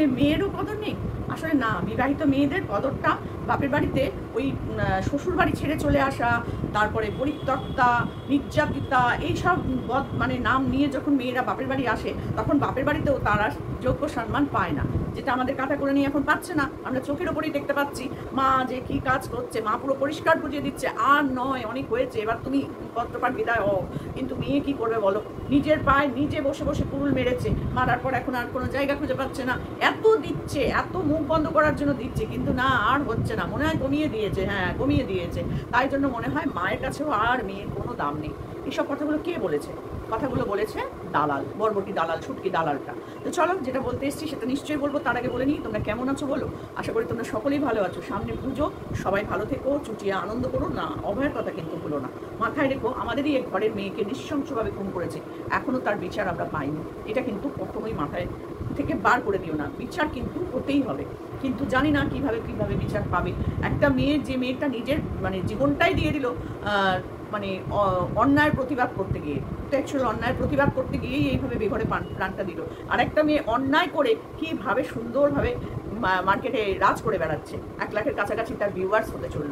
মেয়েরও কদর নেই? আসলে না, বিবাহিত মেয়েদের কদরটা বাপের বাড়িতে ওই শ্বশুর বাড়ি ছেড়ে চলে আসা, তারপরে পরিত্যক্তা, নির্যাতিতা, এইসব মানে নাম নিয়ে যখন মেয়েরা বাপের বাড়ি আসে, তখন বাপের বাড়িতেও তারা যোগ্য সম্মান পায় না, যেটা আমাদের কাঁথা করে নিয়ে এখন পাচ্ছে না। আমরা চোখের ওপরেই দেখতে পাচ্ছি মা যে কি কাজ করছে, মা পুরো পরিষ্কার বুঝিয়ে দিচ্ছে, আর নয়, অনেক হয়েছে, এবার তুমি পত্রপাঠ বিদায় হও। কিন্তু মেয়ে কি করবে বলো? নিজের পায়ে নিজে বসে বসে কুড়ুল মেরেছে, মারার পর এখন আর কোনো জায়গা খুঁজে পাচ্ছে না। এত দিচ্ছে, এত মুখ বন্ধ করার জন্য দিচ্ছে, কিন্তু না, আর হচ্ছে না। মনে হয় কমিয়ে দিয়েছে, হ্যাঁ কমিয়ে দিয়েছে। তাই জন্য মনে হয় মায়ের কাছেও আর মেয়ের কোনো দাম নেই। এইসব কথাগুলো কে বলেছে? কথাগুলো বলেছে দালাল, বরবটি দালাল, ছুটকি দালালটা। তো চলো, যেটা বলতে এসেছি সেটা নিশ্চয়ই বলবো। তার আগে বলে নিই, তোমরা কেমন আছো বলো। আশা করি তোমরা সকলেই ভালো আছো। সামনে পুজো, সবাই ভালো থেকো, চুটিয়ে আনন্দ করো না, অভয়ের কথা কিন্তু ভুলো না। মাথায় রেখো, আমাদেরই এক ঘরের মেয়েকে নৃশংসভাবে খুন করেছে, এখনো তার বিচার আমরা পাইনি। এটা কিন্তু কখনোই মাথায় থেকে বার করে দিও না, বিচার কিন্তু হতেই হবে। কিন্তু জানি না কিভাবে বিচার পাবে একটা মেয়ে, যে মেয়েটা নিজের মানে জীবনটাই দিয়ে দিল মানে অন্যায়ের প্রতিবাদ করতে গিয়ে, অ্যাকচুয়ালি অন্যায়ের প্রতিবাদ করতে গিয়েই এইভাবে বেঘরে প্রাণটা দিল। আর একটা মেয়ে অন্যায় করে কিভাবে সুন্দরভাবে মার্কেটে রাজ করে বেড়াচ্ছে। 1 লাখের কাছাকাছি তার ভিউয়ার্স হতে চললো,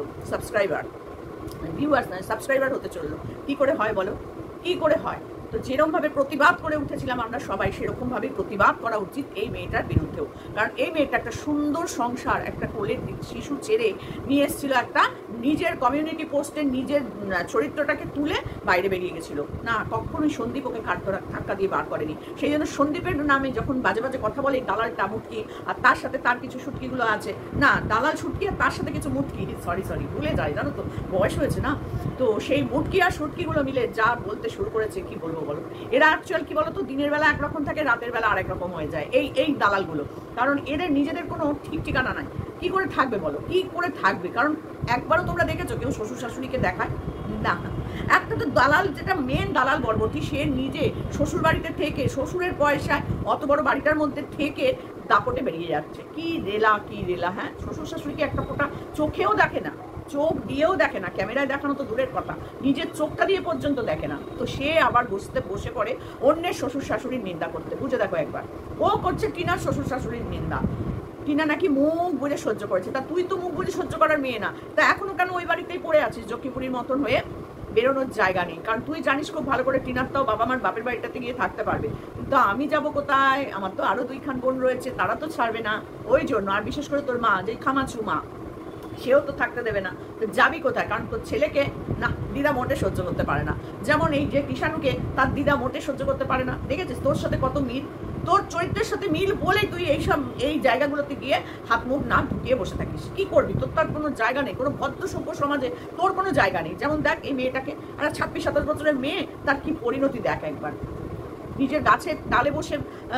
সাবস্ক্রাইবার হতে চললো। কি করে হয় বলো, কি করে হয়? তো যেরকমভাবে প্রতিবাদ করে উঠেছিলাম আমরা সবাই, সেরকমভাবে প্রতিবাদ করা উচিত এই মেয়েটার বিরুদ্ধেও। কারণ এই মেয়েটা একটা সুন্দর সংসার, একটা কোলের শিশু ছেড়ে নিয়ে এসেছিল, একটা নিজের কমিউনিটি পোস্টের নিজের চরিত্রটাকে তুলে বাইরে বেরিয়ে গেছিল। না, কখনোই সন্দীপ ওকে ধাক্কা দিয়ে বার করেনি। সেই জন্য সন্দীপের নামে যখন বাজে বাজে কথা বলে দালালটা মুটকি, আর তার সাথে তার কিছু শুটকিগুলো আছে, না দালাল শুটকি আর তার সাথে কিছু মুটকি, সরি ভুলে যায়, জানো তো বয়স হয়েছে না। তো সেই মুটকি আর শুটকিগুলো মিলে যা বলতে শুরু করেছে, কি বলবো বলো। এরা অ্যাকচুয়াল কি বলতো, দিনের বেলা একরকম থাকে, রাতের বেলা আরেক রকম হয়ে যায় এই দালালগুলো। কারণ এদের নিজেদের কোনো ঠিক ঠিকানা নাই। কি করে থাকবে বলো, কি করে থাকবে? কারণ একবারও তোমরা দেখেছো কেউ শ্বশুর শাশুড়িকে দেখায়? না। একটা তো দালাল, যেটা মেন দালাল বরবটি, সে নিজে শ্বশুর বাড়িতে থেকে, শ্বশুরের পয়সায় অত বড় বাড়িটার মধ্যে থেকে দাপটে বেরিয়ে যাচ্ছে। কি রেলা, হ্যাঁ, শ্বশুর শাশুড়িকে একটা ফোঁটা চোখেও দেখে না, চোখ দিয়েও দেখে না, ক্যামেরায় দেখানো তো দূরের কথা, নিজের চোখটা দিয়ে পর্যন্ত দেখে না। তো সে আবার বসে পড়ে অন্যের শ্বশুর শাশুড়ির নিন্দা করতে। বুঝে দেখো একবার, ও করছে টিনার শ্বশুর শাশুড়ির নিন্দা। টিনা নাকি মুখ বুঝে সহ্য করেছে, তা তুই তো মুখ বুঝে সহ্য করার মেয়ে না, তা এখনো কেন ওই বাড়িতেই পড়ে আছিস জকিপুরির মতন হয়ে? বেরোনোর জায়গা নেই। কারণ তুই জানিস খুব ভালো করে টিনার তাও বাবা মার বাপের বাড়িটাতে গিয়ে থাকতে পারবে, কিন্তু আমি যাব কোথায়? আমার তো আরো 2 খান বোন রয়েছে, তারা তো ছাড়বে না। ওই জন্য, আর বিশেষ করে তোর মা, যে খামাচু মা, সেও তো থাকতে দেবে না। তো যাবি কোথায়? কারণ তোর ছেলেকে না দিদা মোটে সহ্য করতে পারে না। যেমন এই যে কিষাণুকে তার দিদা মোটে সহ্য করতে পারে না। দেখেছিস তোর সাথে কত মিল, তোর চরিত্রের সাথে মিল বলে তুই এই জায়গাগুলোতে গিয়ে হাত মুখ না ঢুকিয়ে বসে থাকিস। কি করবি? তোর তার কোনো জায়গা নেই, কোনো ভদ্র সভ্য সমাজে তোর কোনো জায়গা নেই। যেমন দেখ এই মেয়েটাকে, আর 26-27 বছরের মেয়ে, তার কি পরিণতি দেখ একবার। নিজের গাছের ডালে বসে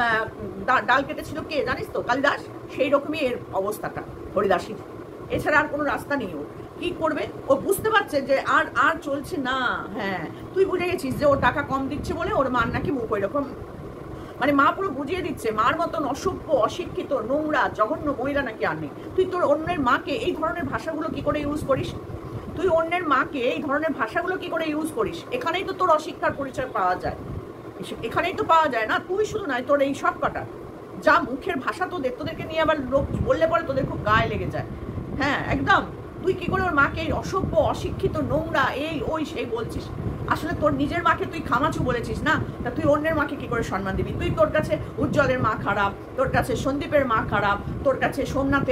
ডাল কেটেছিল কে জানিস তো? কালিদাস। সেই রকমই এর অবস্থাটা হরিদাসীর, এছাড়া আর কোনো রাস্তা নেই। ও কি করবে? ও বুঝতে পারছে যে আর চলছে না। হ্যাঁ, তুই বুঝে গেছিস যে ও টাকা কম দিচ্ছে বলে ওর মার নাকি মুখ ওই রকম, মানে মা পুরো বুঝিয়ে দিচ্ছে মার মতন অসভ্য, অশিক্ষিত, নোংরা, জঘন্য মহিলা নাকি আর নেই। তুই তোর অন্যের মাকে এই ধরনের ভাষাগুলো কি করে ইউজ করিস? তুই অন্যের মাকে এই ধরনের ভাষাগুলো কি করে ইউজ করিস? এখানেই তো তোর অশিক্ষার পরিচয় পাওয়া যায়, এখানেই তো পাওয়া যায় না। তুই শুধু নয়, তোর এই সব কটা যা মুখের ভাষা, তোদেরকে নিয়ে আবার লোক বললে পরে তোদের খুব গায়ে লেগে যায়। হ্যাঁ একদম। তুই কি করে ওর মাকে অসভ্য, অশিক্ষিত, নোংরা, এই ওই সেই বলছিস? আসলে তোর নিজের মাকে তুই খামাচু বলেছিস না, তা তুই অন্যের মাকে কি করে সম্মান দিবি? তোর কাছে উজ্জ্বলের মা খারাপ, তোর কাছে সন্দীপের মা খারাপ, তোর কাছে সোমনাথের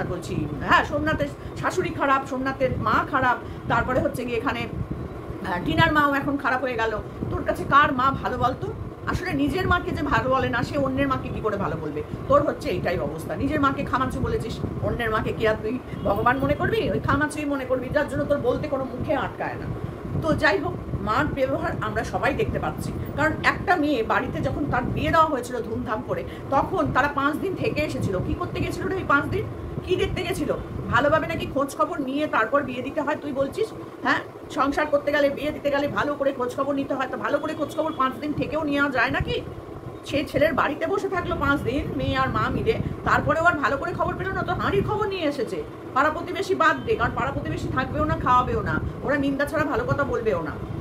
শাশুড়ি খারাপ, সোমনাথের মা খারাপ, তারপরে হচ্ছে গিয়ে এখানে টিনার মাও এখন খারাপ হয়ে গেল। তোর কাছে কার মা ভালো বলতো? আসলে নিজের মাকে যে ভালো বলে না, সে অন্যের মাকে কি করে ভালো বলবে? তোর হচ্ছে এইটাই অবস্থা। নিজের মাকে খামাচু বলেছিস, অন্যের মাকে কি আর তুই ভগবান মনে করবি? ওই খামাচুই মনে করবি, যার জন্য তোর বলতে কোনো মুখে আটকায় না। তো যাই হোক, মার ব্যবহার আমরা সবাই দেখতে পাচ্ছি। কারণ একটা মেয়ে বাড়িতে যখন তার বিয়ে দেওয়া হয়েছিল ধুমধাম করে, তখন তারা 5 দিন থেকে এসেছিল। কি করতে গেছিল রে ওই 5 দিন? কি দেখতে গেছিল? ভালোভাবে নাকি খোঁজ খবর নিয়ে তারপর বিয়ে দিতে হয় তুই বলছিস? হ্যাঁ, সংসার করতে গেলে, বিয়ে দিতে গেলে ভালো করে খোঁজ খবর নিতে হয়। তো ভালো করে খোঁজ খবর 5 দিন থেকেও নেওয়া যায় নাকি? সে ছেলের বাড়িতে বসে থাকলো 5 দিন, মেয়ে আর মা মিলে, তারপরেও আর ভালো করে খবর পেল না? তো হাঁড়ির খবর নিয়ে এসেছে। পাড়া প্রতিবেশী বাদ দে, কারণ পাড়া প্রতিবেশী থাকবেও না, খাওয়াবেও না, ওরা নিন্দা ছাড়া ভালো কথা বলবেও না।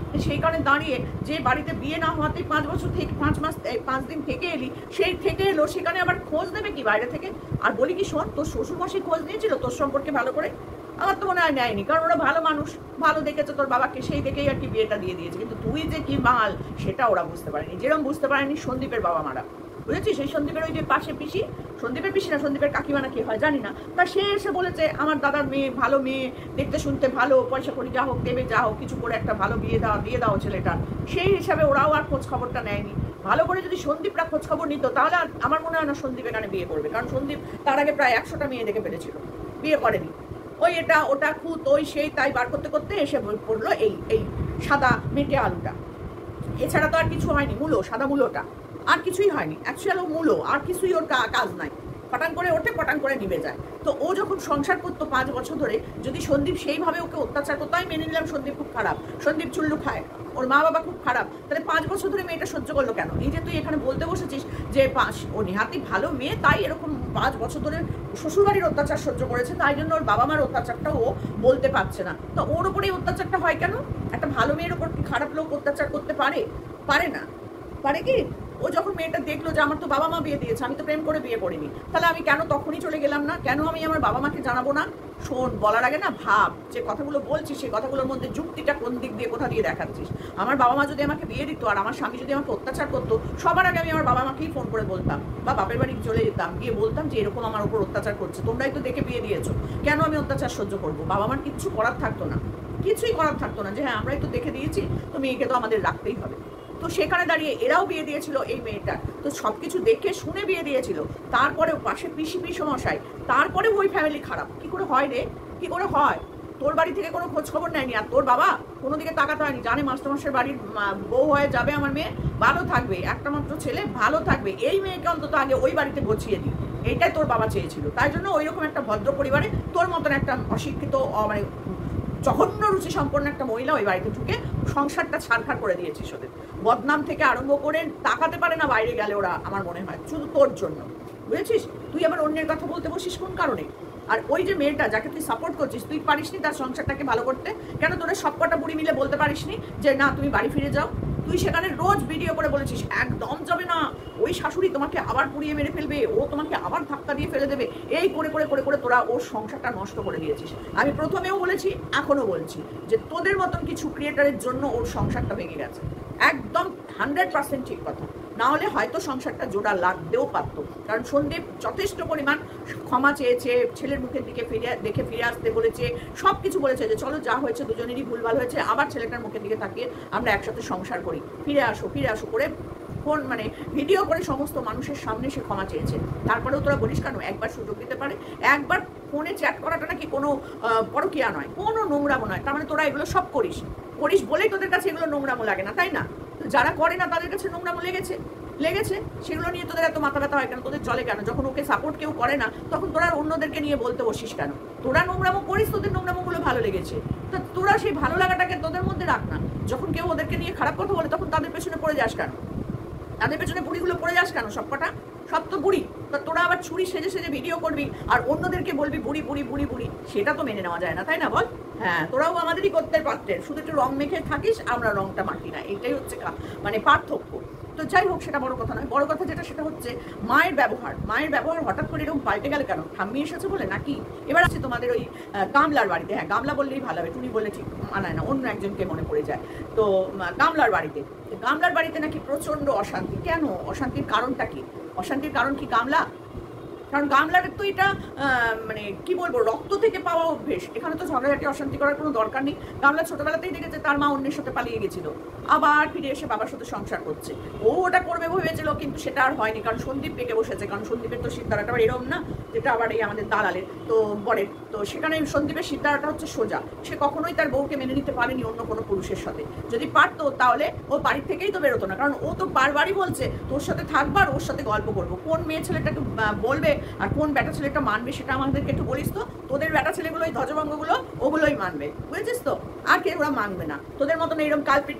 সেই কারণে দাঁড়িয়ে যে বাড়িতে বিয়ে না হওয়াতে 5 বছর থেকে 5 মাস 5 দিন থেকে এলি, সেই থেকে এলো, সেখানে আবার খোঁজ নেবে কি বাইরে থেকে? আর বলি কি শোন, তোর শ্বশুরমশাই খোঁজ নিয়েছিল তোর সম্পর্কে ভালো করে? আমার তো মনে হয় নেয়নি, কারণ ওরা ভালো মানুষ, ভালো দেখেছে তোর বাবাকে, সেই দেখেই আর কি বিয়েটা দিয়ে দিয়েছে। কিন্তু তুই যে কি মাল সেটা ওরা বুঝতে পারেনি, যেরকম বুঝতে পারেনি সন্দীপের বাবা মারা, বুঝেছিস? সেই সন্দীপের ওই যে পাশে পিসি, সন্দীপের পিসি না সন্দীপের কাকিমা না কি হয় জানি না, তা সে এসে বলেছে আমার দাদার মেয়ে ভালো মেয়ে, দেখতে শুনতে ভালো, পয়সা করি যা হোক দেবে, যা হোক কিছু করে একটা ভালো বিয়ে দিয়ে দাও ছেলেটা। সেই হিসাবে ওরাও আর খোঁজ খবরটা নেয়নি। ভালো করে যদি সন্দীপরা খোঁজ খবর নিত তাহলে আমার মনে হয় না সন্দীপ এখানে বিয়ে করবে, কারণ সন্দীপ তার আগে প্রায় 100টা মেয়ে দেখে ফেলেছিল, বিয়ে করেনি। ওই এটা ওটা খুঁত ওই সেই তাই বার করতে করতে এসে পড়লো এই সাদা মেটে আলুটা, এছাড়া তো আর কিছু হয়নি। মূলো, সাদা মূলোটা, আর কিছুই হয়নি। অ্যাকচুয়াল ও মূলো, আর কিছুই ওর কাজ নাই। পটান করে ওঠে, পটান করে নিভে যায়। তো ও যখন সংসার করতো 5 বছর ধরে, যদি সন্দীপ সেইভাবে ওকে অত্যাচার করতো, আমি মেনে নিলাম সন্দীপ খুব খারাপ, সন্দীপ চুল্লু খায়, ওর মা বাবা খুব খারাপ, তাহলে 5 বছর ধরে মেয়েটা সহ্য করলো কেন? এই যে তুই এখানে বলতে বসেছিস যে ও নেহাতি ভালো মেয়ে, তাই এরকম 5 বছর ধরে শ্বশুরবাড়ির অত্যাচার সহ্য করেছে, তাই জন্য ওর বাবা মার অত্যাচারটা ও বলতে পারছে না। তো ওর উপরেই অত্যাচারটা হয় কেন? একটা ভালো মেয়ের উপর কি খারাপ লোক অত্যাচার করতে পারে? পারে না। পারে কি? ও যখন মেয়েটা দেখলো যে আমার তো বাবা মা বিয়ে দিয়েছে, আমি তো প্রেম করে বিয়ে করিনি, তাহলে আমি কেন তখনই চলে গেলাম না? কেন আমি আমার বাবা মাকে জানাবো না? শোন, বলার আগে না ভাব, যে কথাগুলো বলছিস সেই কথাগুলোর মধ্যে যুক্তিটা কোন দিক দিয়ে কোথা দিয়ে দেখাচ্ছিস। আমার বাবা মা যদি আমাকে বিয়ে দিত আর আমার স্বামী যদি আমাকে অত্যাচার করতো, সবার আগে আমি আমার বাবা মাকেই ফোন করে বলতাম, বা বাপের বাড়ি চলে যেতাম, গিয়ে বলতাম যে এরকম আমার উপর অত্যাচার করছে, তোমরাই তো দেখে বিয়ে দিয়েছো, কেন আমি অত্যাচার সহ্য করবো? বাবা মার কিচ্ছু করার থাকতো না, কিছুই করার থাকতো না, যে হ্যাঁ আমরাই তো দেখে দিয়েছি, তো মেয়েকে তো আমাদের রাখতেই হবে। তো সেখানে দাঁড়িয়ে এরাও বিয়ে দিয়েছিল এই মেয়েটা, তো সবকিছু দেখে শুনে বিয়ে দিয়েছিল। তারপরেও পাশে পিসি মশাই, তারপরেও ওই ফ্যামিলি খারাপ। কি করে হয় রে? কি করে হয়? তোর বাড়ি থেকে কোনো খোঁজ খবর নেয়নি, আর তোর বাবা কোনো দিকে তাকাতে হয়নি, জানে মাস্টারমশাইয়ের বাড়ির বউ হয়ে যাবে আমার মেয়ে, ভালো থাকবে, একটা মাত্র ছেলে ভালো থাকবে, এই মেয়েকে অন্তত আগে ওই বাড়িতে বসিয়ে দিই, এইটাই তোর বাবা চেয়েছিল। তাই জন্য ওই রকম একটা ভদ্র পরিবারে তোর মতন একটা অশিক্ষিত মানে জঘন্য রুচি সম্পন্ন একটা মহিলা ওই বাড়িতে ঢুকে সংসারটা ছাড়খাড় করে দিয়েছিস। ওদের বদনাম থেকে আরম্ভ করে তাকাতে পারে না বাইরে গেলে ওরা, আমার মনে হয় শুধু তোর জন্য, বুঝেছিস? তুই আবার অন্যের কথা বলতে বসিস কোন কারণে? আর ওই যে মেয়েটা যাকে তুই সাপোর্ট করছিস, তুই পারিসনি তার সংসারটাকে ভালো করতে? কেন তোরা সবকটা বুড়ি মিলে বলতে পারিসনি যে না তুমি বাড়ি ফিরে যাও? তুই সেখানে রোজ ভিডিও করে বলেছিস একদম যাবে না, ওই শাশুড়ি তোমাকে আবার পুড়িয়ে মেরে ফেলবে, ও তোমাকে আবার ধাক্কা দিয়ে ফেলে দেবে, এই করে করে করে করে তোরা ওর সংসারটা নষ্ট করে দিয়েছিস। আমি প্রথমেও বলেছি, এখনো বলছি, যে তোদের মতন কিছু ক্রিয়েটারের জন্য ওর সংসারটা ভেঙে গেছে। একদম 100% ঠিক কথা। না হলে হয়তো সংসারটা জোড়া লাগতেও পারত, কারণ সন্দীপ যথেষ্ট পরিমাণ ক্ষমা চেয়েছে, ছেলের মুখের দিকে দেখে ফিরে আসতে বলেছে, সব কিছু বলেছে যে চলো যা হয়েছে দুজনেরই ভুলভাল হয়েছে, আবার ছেলেটার মুখের দিকে তাকিয়ে আমরা একসাথে সংসার করি, ফিরে আসো করে ফোন মানে ভিডিও করে সমস্ত মানুষের সামনে সে ক্ষমা চেয়েছে। তারপরেও তোরা বলিস কেন একবার সুযোগ দিতে পারে? একবার ফোনে চ্যাট করাটা নাকি কোনো পরকীয়া নয়, কোনো নোংরামো নয়, তার মানে তোরা এগুলো সব করিস বলেই তোদের কাছে এগুলো নোংরামো লাগে না, তাই না? যারা করে না তাদের কাছে নোংরামো লেগেছে সেগুলো নিয়ে তোদের এত মাথা ব্যথা হয় কেন? তোদের চলে কেন? যখন ওকে সাপোর্ট কেউ করে না তখন তোরা অন্যদেরকে নিয়ে বলতে বসিস কেন? তোরা নোংরামো করিস, তোদের নোংরামোগুলো ভালো লেগেছে, তা তোরা সেই ভালো লাগাটাকে তোদের মধ্যে রাখ না। যখন কেউ ওদেরকে নিয়ে খারাপ কথা বলে তখন তাদের পেছনে পড়ে যাস কেন? তাদের পেছনে বুড়িগুলো পড়ে যাস কেন? সব তো বুড়ি, তা তোরা আবার ছুরি সেজে ভিডিও করবি আর অন্যদেরকে বলবি বুড়ি বুড়ি বুড়ি বুড়ি, সেটা তো মেনে নেওয়া যায় না, তাই না বল? হ্যাঁ, তোরাও আমাদেরই করতে পারতেন, শুধু একটু রং মেখে থাকিস, আমরা রংটা মাখি না, এটাই হচ্ছে মানে পার্থক্য। তো যাই হোক, সেটা বড় কথা নয়। বড় কথা যেটা সেটা হচ্ছে মায়ের ব্যবহার হঠাৎ করে এরকম পাল্টে গেল কেন? ঠাম্মি এসেছে বলে নাকি? এবার আছে তোমাদের ওই গামলার বাড়িতে, হ্যাঁ গামলা বললেই ভালো হবে, টুনি বললে ঠিক মানায় না, অন্য একজনকে মনে পড়ে যায়। তো গামলার বাড়িতে নাকি প্রচন্ড অশান্তি। কেন? অশান্তির কারণটা কি? অশান্তির কারণ কি গামলা? কারণ গামলার তো এটা মানে কি বলবো, রক্ত থেকে পাওয়া অভ্যেস। এখানে তো ঝগড়াঝাটি অশান্তি করার কোনো দরকার নেই। গামলা ছোটবেলাতেই দেখেছে তার মা অন্যের সাথে পালিয়ে গেছিল, আবার ফিরে এসে বাবার সাথে সংসার করছে। ও ওটা করবে ভেবেছিল, কিন্তু সেটা আর হয়নি, কারণ সন্দীপ পেকে বসেছে। কারণ সন্দীপের তো সিদ্ধারাটা আবার এরম না, যেটা আবার এই আমাদের দালালের তো বরের। তো সেখানে সন্দীপের সিদ্ধারাটা হচ্ছে সোজা, সে কখনোই তার বউকে মেনে নিতে পারেনি অন্য কোনো পুরুষের সাথে। যদি পারতো তাহলে ও বাড়ির থেকেই তো বেরোতো না, কারণ ও তো বারবারই বলছে তোর সাথে থাকবো আর ওর সাথে গল্প করবো। কোন মেয়ে ছেলেটা একটু বলবে আর কোন বেটা ছেলেটা মানবে সেটা আমাদেরকে একটু বলিস তো। তোদের বেটা ছেলেগুলো ওই ধ্বজভঙ্গগুলো ওগুলোই মানবে, বুঝেছিস তো? আর কে ওরা মানবে না। তোদের মতন এইরকম কালপিটগুলো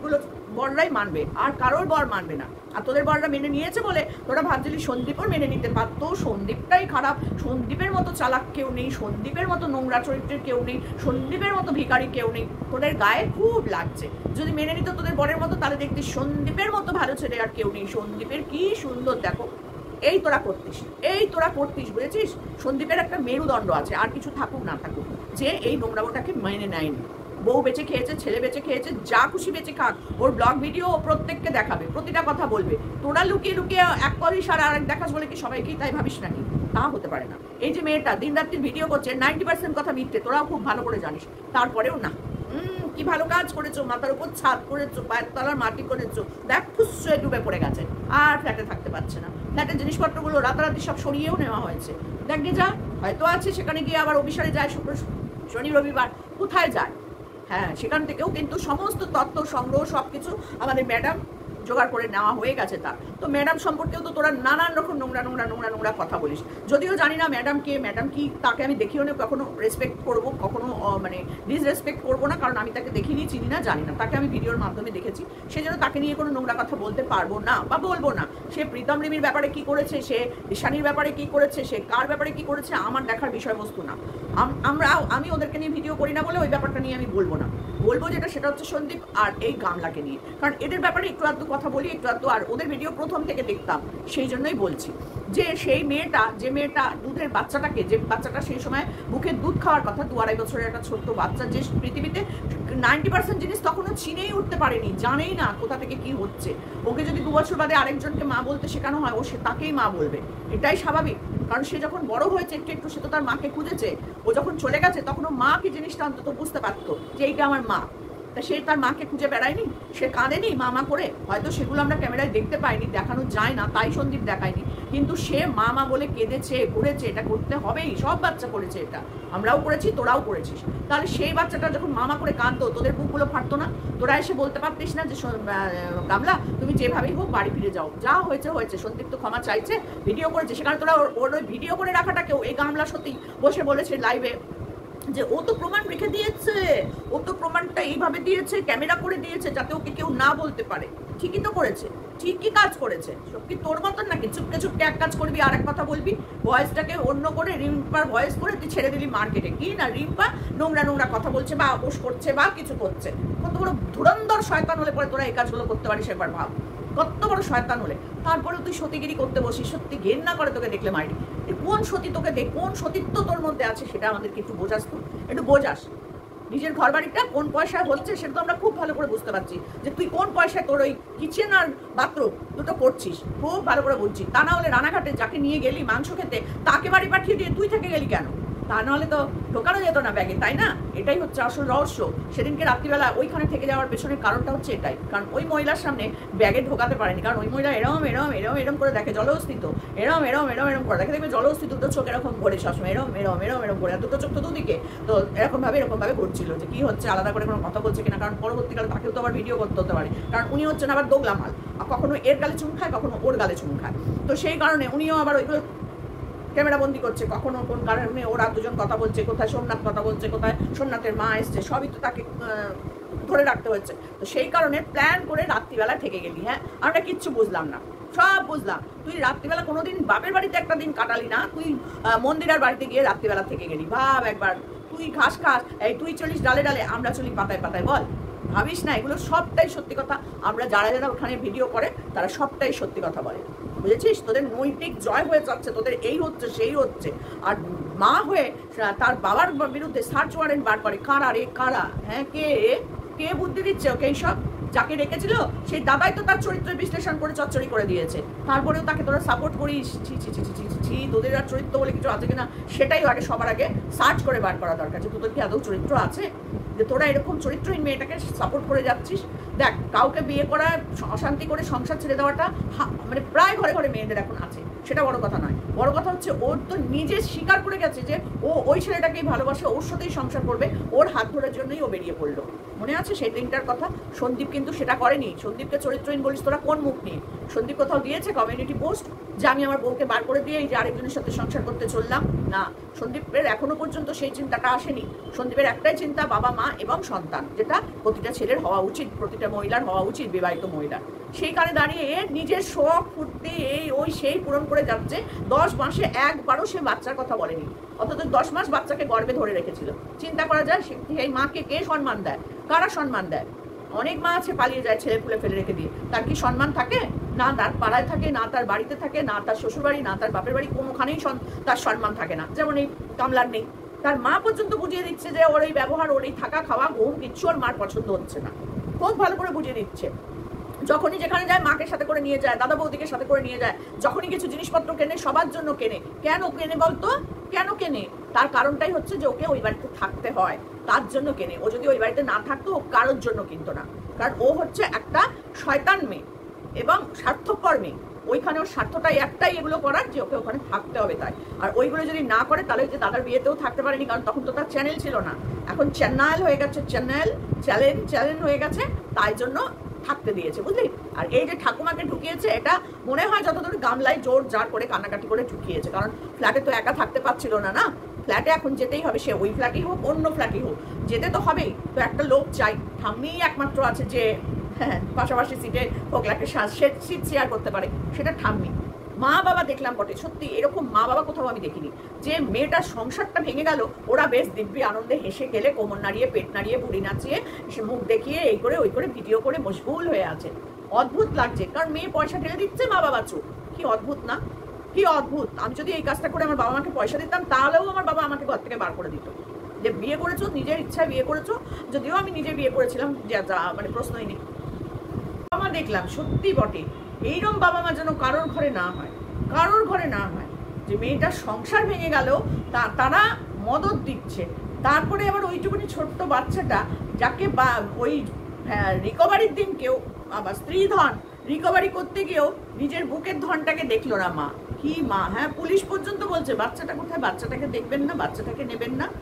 বররাই মানবে, আর কারোর বর মানবে না। আর তোদের বররা মেনে নিয়েছে বলে তোরা ভাবছিলি সন্দীপও মেনে নিতে পারতো। সন্দীপটাই খারাপ, সন্দীপের মতো চালাক কেউ নেই, সন্দীপের মতো নোংরা চরিত্রের কেউ নেই, সন্দীপের মতো ভিখারি কেউ নেই। তোদের গায়ে খুব লাগছে। যদি মেনে নিত তোদের বরের মতো তাহলে দেখতিস সন্দীপের মতো ভালো ছেলে আর কেউ নেই। সন্দীপের কি সুন্দর দেখো, এই তোরা করতিস বুঝেছিস। সন্দীপের একটা মেরুদণ্ড আছে, আর কিছু থাকুক না থাকুক, যে এই নোংরামোটাকে মেনে নেয়নি। বউ বেঁচে খেয়েছে, ছেলে বেঁচে খেয়েছে, যা খুশি বেঁচে খাক, ওর ব্লগ ভিডিও প্রত্যেককে দেখাবে, প্রতিটা কথা বলবে। তোরা লুকিয়ে লুকিয়ে এক করিস আর আরেক দেখাস বলে কি সবাইকেই তাই ভাবিস নাকি? তা হতে পারে না। এই যে মেয়েটা দিন রাত্রির ভিডিও করছে, 90% কথা মিথ্যে, তোরাও খুব ভালো করে জানিস। তারপরেও না, কি ভালো কাজ করেছো, মাথার উপর ছাদ করেছো, পায়ের তলার মাটি করেছো, দেখ ফুসে ডুবে পড়ে গেছে, আর ফ্ল্যাটে থাকতে পারছে না। ফ্ল্যাটের জিনিসপত্রগুলো রাতারাতি সব সরিয়েও নেওয়া হয়েছে। দেখ যা হয়তো আছে, সেখানে গিয়ে আবার অফিসারে যায় শনি রবিবার, কোথায় যায়? হ্যাঁ, সেখান থেকেও কিন্তু সমস্ত তথ্য সংগ্রহ সবকিছু আমাদের ম্যাডাম জোগাড় করে নেওয়া হয়ে গেছে তার। তো ম্যাডাম সম্পর্কেও তো তোরা নানান রকম নোংরা কথা বলিস। যদিও জানি না ম্যাডাম কি, তাকে আমি দেখিও না, কখনো রেসপেক্ট করবো, কখনো মানে ডিসরেসপেক্ট করবো না, কারণ আমি তাকে দেখিনি, চিনি না, জানি না। তাকে আমি ভিডিওর মাধ্যমে দেখেছি, সেই জন্য তাকে নিয়ে কোনো নোংরা কথা বলতে পারবো না বা বলবো না। সে প্রীতম রিমির ব্যাপারে কি করেছে, সে ঈশানীর ব্যাপারে কি করেছে, সে কার ব্যাপারে কি করেছে, আমার দেখার বিষয়বস্তু না। আমি ওদেরকে নিয়ে ভিডিও করি না বলে ওই ব্যাপারটা নিয়ে আমি বলবো না। বলবো সেটা হচ্ছে সন্দীপ আর এই গামলাকে নিয়ে, কারণ এদের ব্যাপারে একটু আধটু কথা বলি, একটু আধটু, আর ওদের ভিডিও প্রথম থেকে দেখতাম, সেই জন্যই বলছি। যে সেই মেয়েটা, যে মেয়েটা দুধের বাচ্চাটাকে, যে বাচ্চাটা সেই সময় বুকের দুধ খাওয়ার কথা, 2-2.5 বছরের একটা ছোট্ট বাচ্চা, যে পৃথিবীতে 90% জিনিস তখনও চিনেই উঠতে পারেনি, জানেই না কোথা থেকে কি হচ্ছে। ওকে যদি 2 বছর বাদে আরেকজনকে মা বলতে শেখানো হয়, ও সে তাকেই মা বলবে, এটাই স্বাভাবিক। কারণ সে যখন বড় হয়েছে একটু সে তো তার মাকে খুঁজেছে। ও যখন চলে গেছে তখন ও মা কি জিনিসটা অন্তত বুঝতে পারতো যে এইটা আমার মা। তা সে তার মাকে খুঁজে বেড়ায়নি, সে কাঁদেনি মা করে। হয়তো সেগুলো আমরা ক্যামেরায় দেখতে পাইনি, দেখানো যায় না, তাই সন্দীপ দেখায়নি, কিন্তু সে মা বলে কেঁদেছে, করেছে। এটা করতে হবেই, সব বাচ্চা করেছে, এটা আমরাও করেছি, তোরাও করেছিস। তাহলে সেই বাচ্চাটা যখন মা করে কাঁদতো, তোদের বুকগুলো ফাটতো না? তোরা এসে বলতে পারতিস না যে গামলা তুমি যেভাবেই হোক বাড়ি ফিরে যাও, যা হয়েছে হয়েছে। সন্দীপ তো ক্ষমা চাইছে, ভিডিও করেছে, সেখানে তোরা ওর ওই ভিডিও করে রাখাটাকেও এই গামলা সত্যি বসে বলেছে লাইভে যে ও তো প্রমাণ রেখে দিয়েছে, ও তো প্রমাণটা এইভাবে দিয়েছে, ক্যামেরা করে দিয়েছে, যাতে ওকে কেউ না বলতে পারে। ঠিকই তো করেছে, ঠিকই কাজ করেছে। সব কি তোর মতন নাকি চুপকে এক কাজ করবি আর এক কথা বলবি? ভয়েসটাকে অন্য করে, রিম্পার ভয়েস করে তুই ছেড়ে দিলি মার্কেটে। কি না রিম্পা নোংরা কথা বলছে বা আপোষ করছে বা কিছু করছে। কত বড় ধুরন্ধর শয়তান হলে পরে তোরা এই কাজগুলো করতে পারিস, একবার ভাব। কত বড় শয়তান হলে তারপরে তুই সতীগিরি করতে বসিস। সত্যি ঘেন্না করে তোকে দেখলে মাইরি। কোন সতী তোকে কোন সতীত্ব তোর মধ্যে আছে সেটা আমাদেরকে একটু বোঝাস, তো একটু বোঝাস। নিজের ঘর বাড়িটা কোন পয়সায় হচ্ছে সেটা তো আমরা খুব ভালো করে বুঝতে পারছি, যে তুই কোন পয়সায় তোর ওই কিচেন আর বাথরুম দুটো করছিস, খুব ভালো করে বলছি। তা না হলে রানাঘাটে যাকে নিয়ে গেলি মাংস খেতে, তাকে বাড়ি পাঠিয়ে দিয়ে তুই থেকে গেলি কেন? তা নাহলে তো ঢোকানো যেত না ব্যাগে, তাই না? এটাই হচ্ছে আসল রহস্য। সেদিনকে রাত্রিবেলা ওইখানে থেকে যাওয়ার পেছনের কারণটা হচ্ছে এটাই, কারণ ওই মহিলার সামনে ব্যাগে ঢোকাতে পারেনি। কারণ ওই মহিলা এরম করে দেখে জলস্থিত, এরম করে দেখে, দেখবে জলস্থিত দুটো চোখ এরকম ঘোরে সবসময়, এরম করে, দুটো চোখ তো দুদিকে, তো এরকম ভাবে ঘুরছিল যে কি হচ্ছে, আলাদা করে কোনো কথা বলছে কিনা। কারণ পরবর্তীকালে তাকেও তো আবার ভিডিও করতে হতে পারে, কারণ উনি হচ্ছেন আবার দোগলা মাল, কখনো এর গালে চুন খায়, কখনো ওর গালে চুন খায়। তো সেই কারণে উনিও আবার ওইগুলো ক্যামেরা বন্দি করছে, কখনো কোন কারণে ওরা দুজন কথা বলছে, কোথায় সোমনাথ কথা বলছে, কোথায় সোমনাথের মা এসছে, সবই তো তাকে ধরে রাখতে হচ্ছে। তো সেই কারণে প্ল্যান করে রাত্রিবেলা থেকে গেলি। হ্যাঁ, আমরা কিচ্ছু বুঝলাম না, সব বুঝলাম। তুই রাত্রিবেলা কোনোদিন বাপের বাড়িতে একটা দিন কাটালি না, তুই মন্দিরের বাড়িতে গিয়ে রাত্রিবেলা থেকে গেলি। ভাব একবার, তুই ঘাস খাস, এই তুই চলিস ডালে ডালে, আমরা চলি পাতায় পাতায়। বল, ভাবিস না এগুলো সবটাই সত্যি কথা। আমরা যারা ওখানে ভিডিও করে তারা সবটাই সত্যি কথা বলে, বুঝেছিস? তোদের নৈতিক জয় হয়ে যাচ্ছে, তোদের এই হচ্ছে সেই হচ্ছে। আর মা হয়ে তার বাবার বিরুদ্ধে সার্চ ওয়ারেন্ট বার করে, কারা রে কারা? হ্যাঁ, কে বুদ্ধি দিচ্ছে ওকে এইসব? যাকে রেখেছিল সেই দাদাই তো তার চরিত্র বিশ্লেষণ করে চচ্চড়ি করে দিয়েছে, তারপরেও তাকে তোরা সাপোর্ট করিস। ছি, তোদের আর চরিত্র বলে কিছু আছে কিনা সেটাই আগে সবার আগে সার্চ করে বার করা দরকার, যে তোদের কি আদৌ চরিত্র আছে, যে তোরা এরকম চরিত্রহীন মেয়েটাকে সাপোর্ট করে যাচ্ছিস। দেখ, কাউকে বিয়ে করা, অশান্তি করে সংসার ছেড়ে দেওয়াটা মানে প্রায় ঘরে ঘরে মেয়েদের এখন আছে, সেটা বড় কথা নয়। বড় কথা হচ্ছে ওর তো নিজে স্বীকার করে গেছে যে ও ওই ছেলেটাকেই ভালোবাসে, ওর সাথেই সংসার করবে, ওর হাত ধরার জন্যই ও বেরিয়ে পড়লো। মনে আছে সেই দিনটার কথা? সন্দীপ কিন্তু সেটা করেনি। সন্দীপকে চরিত্রহীন বলিস তোরা কোন মুখ নিয়ে? সন্দীপ কোথাও দিয়েছে কমিউনিটি পোস্ট যে আমি আমার বউকে বার করে দিয়ে এই যে আরেকজনের সাথে সংসার করতে চললাম। না, সন্দীপের এখনো পর্যন্ত সেই চিন্তাটা আসেনি। সন্দীপের একটাই চিন্তা, বাবা মা এবং সন্তান, যেটা প্রতিটা ছেলের হওয়া উচিত, প্রতিটা মহিলার হওয়া উচিত, বিবাহিত মহিলার। সেইখানে দাঁড়িয়ে নিজের শখ ফুর্তি এই ওই সেই পূরণ করে যাচ্ছে। 10 মাসে একবারও সে বাচ্চার কথা বলেনি, অথচ 10 মাস বাচ্চাকে গর্ভে ধরে রেখেছিল। চিন্তা করা যায় সেই মাকে কে সম্মান দেয়? কারা সম্মান দেয়? অনেক মা আছে পালিয়ে যায় ছেলে পুলে ফেলে রেখে দিয়ে, তার কি সম্মান থাকে? না তার পাড়ায় থাকে, না তার বাড়িতে থাকে, না তার শ্বশুর বাড়ি, না তার বাপের বাড়ি, কোনোখানেই তার সম্মান থাকে না। যেমন এই কামলার নেই, তার মা পর্যন্ত বুঝিয়ে দিচ্ছে যে ওর এই ব্যবহার, ওর এই থাকা খাওয়া ঘুম কিচ্ছু ওর মার পছন্দ হচ্ছে না, খুব ভালো করে বুঝিয়ে দিচ্ছে। যখনই যেখানে যায় মাকে সাথে করে নিয়ে যায়, দাদা বৌদিকে সাথে করে নিয়ে যায়। যখনই কিছু জিনিসপত্র কেনে সবার জন্য কেনে। কেন কেনে বলতো? কেন কেনে? তার কারণটাই হচ্ছে যে ওকে ওই বাড়িতে থাকতে হয়, তার জন্য কেনে। ও যদি ওই বাড়িতে না থাকতো ও কারোর জন্য কিনতো না, কারণ ও হচ্ছে একটা শয়তান মেয়ে এবং স্বার্থপর মেয়ে। ওইখানে ওর স্বার্থটাই একটাই, এগুলো করার, যে ওকে ওখানে থাকতে হবে তাই। আর ওইগুলো যদি না করে তাহলে যে দাদার বিয়েতেও থাকতে পারেনি, কারণ তখন তো তার চ্যানেল ছিল না, এখন চ্যানেল হয়ে গেছে, চ্যানেল হয়ে গেছে, তাই জন্য থাকতে দিয়েছে, বুঝলি? আর এই যে ঠাকুমাকে ঢুকিয়েছে, এটা মনে হয় যতদূর গামলায় জোর জার করে কান্নাকাটি করে ঢুকিয়েছে, কারণ ফ্ল্যাটে তো একা থাকতে পারছিল না। না, ফ্ল্যাটে এখন যেতেই হবে, সে ওই ফ্ল্যাটই হোক অন্য ফ্ল্যাটই হোক, যেতে তো হবেই। তো একটা লোক চাই, ঠাম্মি একমাত্র আছে যে হ্যাঁ পাশাপাশি সিটে ফোকলাকে সিট শেয়ার করতে পারে, সেটা ঠাম্মি। মা বাবা দেখলাম বটে, সত্যি এরকম মা বাবা কোথাও আমি দেখিনি, যে মেয়েটার সংসারটা ভেঙে গেল, ওরা বেশ দিব্যি আনন্দে হেসে খেলে কোমর নাড়িয়ে, পেট নাড়িয়ে, বুড়ি নাচিয়ে, সে মুখ দেখিয়ে এই করে ওই করে ভিডিও করে মশগুল হয়ে আছে। অদ্ভুত লাগছে, কারণ মেয়ে পয়সা ঢেলে দিচ্ছে, মা বাবা চুপ। কি অদ্ভুত না? কি অদ্ভুত! আমি যদি এই কাজটা করে আমার বাবা মাকে পয়সা দিতাম, তাহলেও আমার বাবা আমাকে ঘর থেকে বার করে দিত, যে বিয়ে করেছো, নিজের ইচ্ছায় বিয়ে করেছো। যদিও আমি নিজে বিয়ে করেছিলাম, মানে প্রশ্নই নেই। বাবা মা দেখলাম সত্যি বটে, এইরকম বাবা মা যেন কারোর ঘরে না হয়, কারোর ঘরে না হয়। যে মেয়েটার সংসার ভেঙে গেল, তারা মদত দিচ্ছে। তারপরে আবার ওইটুকুনি ছোট্ট বাচ্চাটা, যাকে ওই রিকভারির দিন কেউ আবার স্ত্রী ধন রিকভারি করতে গিয়েও নিজের বুকের ধনটাকে দেখলো না মা। কি মা! হ্যাঁ, পুলিশ পর্যন্ত বলছে বাচ্চাটা কোথায়, বাচ্চাটাকে দেখবেন না, বাচ্চাটাকে নেবেন না।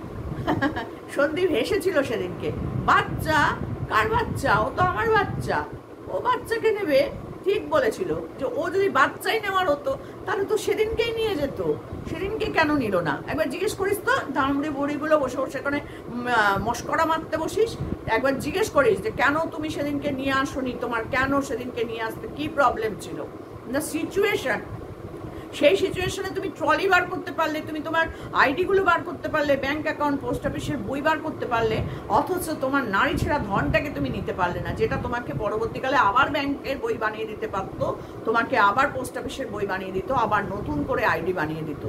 সন্দীপ হেসেছিল সেদিনকে। বাচ্চা? কার বাচ্চা? ও তো আমার বাচ্চা, ও বাচ্চাকে নেবে? ঠিক বলেছিল, যে ও যদি বাচ্চাই নেওয়ার হতো তাহলে তো সেদিনকেই নিয়ে যেত, সেদিনকে কেন নিল না? একবার জিজ্ঞেস করিস তো, দামড়ি বুড়িগুলো বসে বসে এখানে মস্করা মারতে বসিস, একবার জিজ্ঞেস করিস যে কেন তুমি সেদিনকে নিয়ে আসোনি, তোমার কেন সেদিনকে নিয়ে আসতে কি প্রবলেম ছিল? না সিচুয়েশন, সেই সিচুয়েশনে তুমি ট্রলি বার করতে পারলে, তুমি তোমার আইডিগুলো বার করতে পারলে, ব্যাংক অ্যাকাউন্ট, পোস্ট অফিসের বই বার করতে পারলে, অথচ তোমার নারী ছেঁড়া ধনটাকে তুমি নিতে পারলে না, যেটা তোমাকে পরবর্তীকালে আবার ব্যাংকের বই বানিয়ে দিতে পারতো, তোমাকে আবার পোস্ট অফিসের বই বানিয়ে দিত, আবার নতুন করে আইডি বানিয়ে দিত।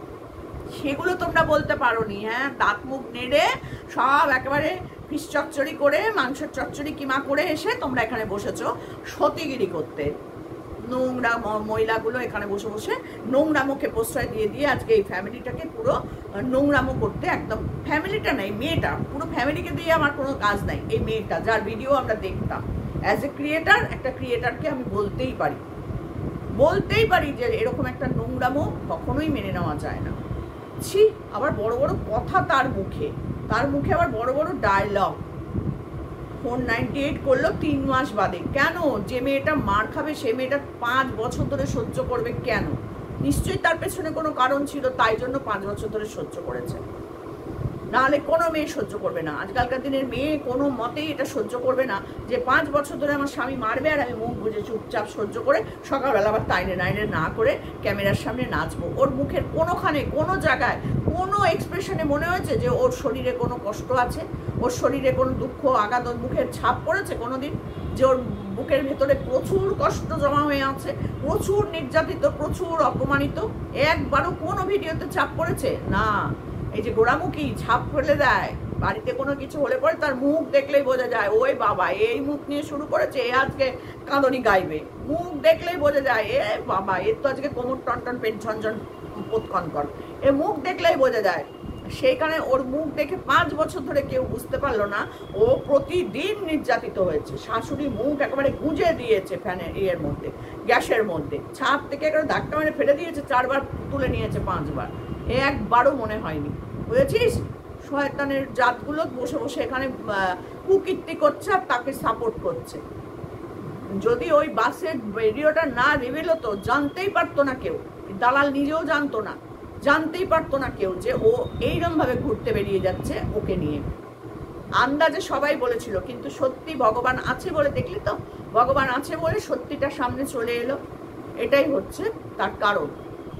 সেগুলো তোমরা বলতে পারোনি। হ্যাঁ, দাঁত মুখ নেড়ে সব একেবারে ফিস চচ্চড়ি করে, মাংসের চচ্চড়ি কিমা করে এসে তোমরা এখানে বসেছো সতীগিরি করতে। নোংরা মহিলাগুলো এখানে বসে বসে নোংরামোকে প্রশ্রয় দিয়ে দিয়ে আজকে এই ফ্যামিলিটাকে পুরো নোংরামো করতে, একদম ফ্যামিলিটা নাই, মেয়েটা, পুরো ফ্যামিলিকে দিয়ে আমার কোনো কাজ নাই। এই মেয়েটা যার ভিডিও আমরা দেখতাম, অ্যাজ এ ক্রিয়েটার, একটা ক্রিয়েটারকে আমি বলতেই পারি যে এরকম একটা নোংরামো কখনোই মেনে নেওয়া যায় না। ছি, আবার বড় বড় কথা তার মুখে আবার বড় বড় ডায়লগ। 498 করলো 3 মাস বাদে। কেন? যে মেয়েটা মার খাবে সে মেয়েটা 5 বছর ধরে সহ্য করবে কেন? নিশ্চয়ই তার পেছনে কোনো কারণ ছিল, তাই জন্য 5 বছর ধরে সহ্য করেছে, নাহলে কোনো মেয়ে সহ্য করবে না। আজকালকার দিনের মেয়ে কোনো মতেই এটা সহ্য করবে না যে 5 বছর ধরে আমার স্বামী মারবে আর আমি মুখ বুঝে চুপচাপ সহ্য করে সকালবেলা আবার তাইনে নাইনে না করে ক্যামেরার সামনে নাচবো। ওর মুখের কোনোখানে, কোনো জায়গায়, কোনো এক্সপ্রেশনে মনে হয়েছে যে ওর শরীরে কোনো কষ্ট আছে, ওর শরীরে কোনো দুঃখ আঘাত, ওর মুখের ছাপ পড়েছে কোনোদিন যে ওর বুকের ভেতরে প্রচুর কষ্ট জমা হয়ে আছে, প্রচুর নির্যাতিত, প্রচুর অপমানিত? একবারও কোনো ভিডিওতে ছাপ পড়েছে না। এই যে গোড়ামুখী ছাপ ফেলে দেয়, বাড়িতে কোনো কিছু হলে পরে তার মুখ দেখলেই বোঝা যায় ওই বাবা এই মুখ নিয়ে শুরু করেছে, এ আজকে কাঁদনি গাইবে। মুখ দেখলেই বোঝা যায় এ বাবা এর তো আজকে কোমর টন পেট ঝনঝন পোতকনকন, এ মুখ দেখলেই বোঝা যায়। সেইখানে ওর মুখ দেখে 5 বছর ধরে কেউ বুঝতে পারলো না ও প্রতিদিন নির্যাতিত হয়েছে। শাশুড়ি মুখ একেবারে গুঁজে দিয়েছে ফ্যানের ইয়ের মধ্যে, গ্যাসের মধ্যে, ছাদ থেকে একেবারে ধাক্কা মেরে ফেলে দিয়েছে, 4 বার তুলে নিয়েছে, 5 বার, একবারও মনে হয়নি। বুঝেছিস? শয়তানের জাতগুলো বসে বসে এখানে কুকীর্তি করছে আর তাকে সাপোর্ট করছে। যদি ওই বাসের ভিডিওটা না রিভিল হতো জানতেই পারতো না কেউ, দালাল নিজেও জানতো না, জানতেই পারতো না কেউ যে ও এইরকম ভাবে ঘুরতে বেরিয়ে যাচ্ছে ওকে নিয়ে। আন্দাজে সবাই বলেছিল, কিন্তু সত্যি ভগবান আছে বলে, দেখলি তো, ভগবান আছে বলে সত্যিটা সামনে চলে এলো। এটাই হচ্ছে তার কারণ।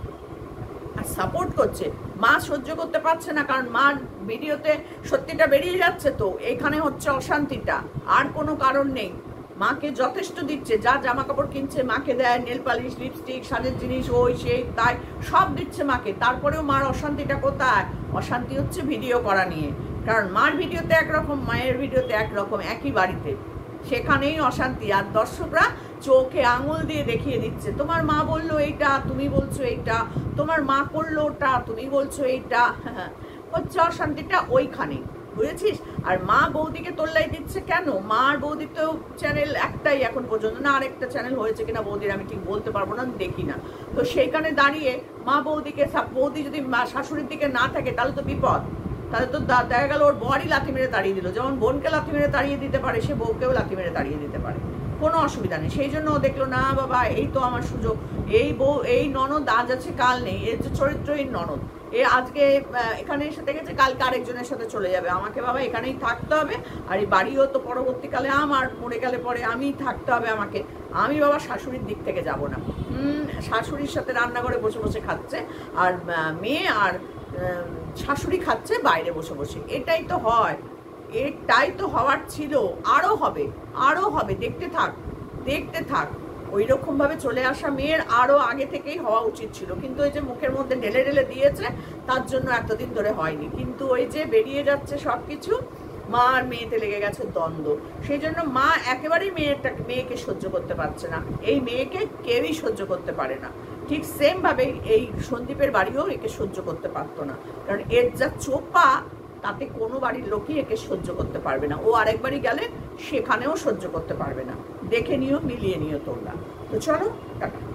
আর সাপোর্ট করছে, মা সহ্য করতে পারছে না, কারণ মার ভিডিওতে সত্যিটা বেরিয়ে যাচ্ছে, তো এখানে হচ্ছে অশান্তিটা, আর কোনো কারণ নেই। মাকে যথেষ্ট দিচ্ছে, যা জামা কাপড় কিনছে মাকে দেয়, নেল পালিশ, লিপস্টিক, সাজের জিনিস, ওই সেই তাই সব দিচ্ছে মাকে, তারপরেও মার অশান্তিটা কোথায়? অশান্তি হচ্ছে ভিডিও করা নিয়ে, কারণ মার ভিডিওতে একরকম, মায়ের ভিডিওতে একরকম, একই বাড়িতে, সেখানেই অশান্তি। আর দর্শকরা চোখে আঙুল দিয়ে দেখিয়ে দিচ্ছে, তোমার মা বললো এইটা, তুমি বলছো এইটা, তোমার মা করলো ওটা, তুমি বলছো এইটা, হচ্ছে অশান্তিটা ওইখানে, বুঝেছিস? আর মা বৌদিকে তোল্লাই দিচ্ছে কেন? মার বৌদির তো চ্যানেল একটাই এখন পর্যন্ত, না আরেকটা চ্যানেল হয়েছে কিনা বৌদির আমি ঠিক বলতে পারবো না, দেখি না। তো সেইখানে দাঁড়িয়ে মা বৌদিকে, বৌদি যদি শাশুড়ির দিকে না থাকে তাহলে তো বিপদ, তাহলে তো দেখা গেল ওর বরই লাথি মেরে তাড়িয়ে দিল, যেমন বোনকে লাথি মেরে তাড়িয়ে দিতে পারে, সে বউকেও লাথি মেরে তাড়িয়ে দিতে পারে, কোনো অসুবিধা নেই। সেই জন্য ও দেখলো না বাবা এই তো আমার সুযোগ, এই বউ, এই ননদ আজ আছে কাল নেই, এর যে চরিত্রহীন ননদ, এ আজকে এখানে এসে দেখেছে, কালকে আরেকজনের সাথে চলে যাবে, আমাকে বাবা এখানেই থাকতে হবে, আর এই বাড়িও তো পরবর্তীকালে আমার, মরে গেলে পরে আমি থাকতে হবে আমাকে, আমি বাবা শাশুড়ির দিক থেকে যাব না। শাশুড়ির সাথে রান্নাঘরে বসে বসে খাচ্ছে, আর মেয়ে আর শাশুড়ি খাচ্ছে বাইরে বসে বসে, এটাই তো হয়, এটাই তো হওয়ার ছিল, আরো হবে, আরো হবে, দেখতে থাক, দেখতে থাক। ওই রকম ভাবে চলে আসা মেয়ের আরো আগে থেকেই হওয়া উচিত ছিল, কিন্তু ওই যে মুখের মধ্যে ঢেলে ঢেলে দিয়েছে, তার জন্য এতদিন ধরে হয়নি। কিন্তু ওই যে বেরিয়ে যাচ্ছে সবকিছু, মা আর মেয়েতে লেগে গেছে দ্বন্দ্ব, সেই জন্য মা একেবারেই মেয়েকে সহ্য করতে পারছে না, এই মেয়েকে কেউই সহ্য করতে পারে না। ঠিক সেম ভাবে এই সন্দীপের বাড়িও একে সহ্য করতে পারতো না, কারণ এর যা চোপা, তাতে কোনো বাড়ির লোকই একে সহ্য করতে পারবে না। ও আরেকবারই গেলে সেখানেও সহ্য করতে পারবে না। দেখে নিও, মিলিয়ে নিও তোমরা। তো চলো, টাটা।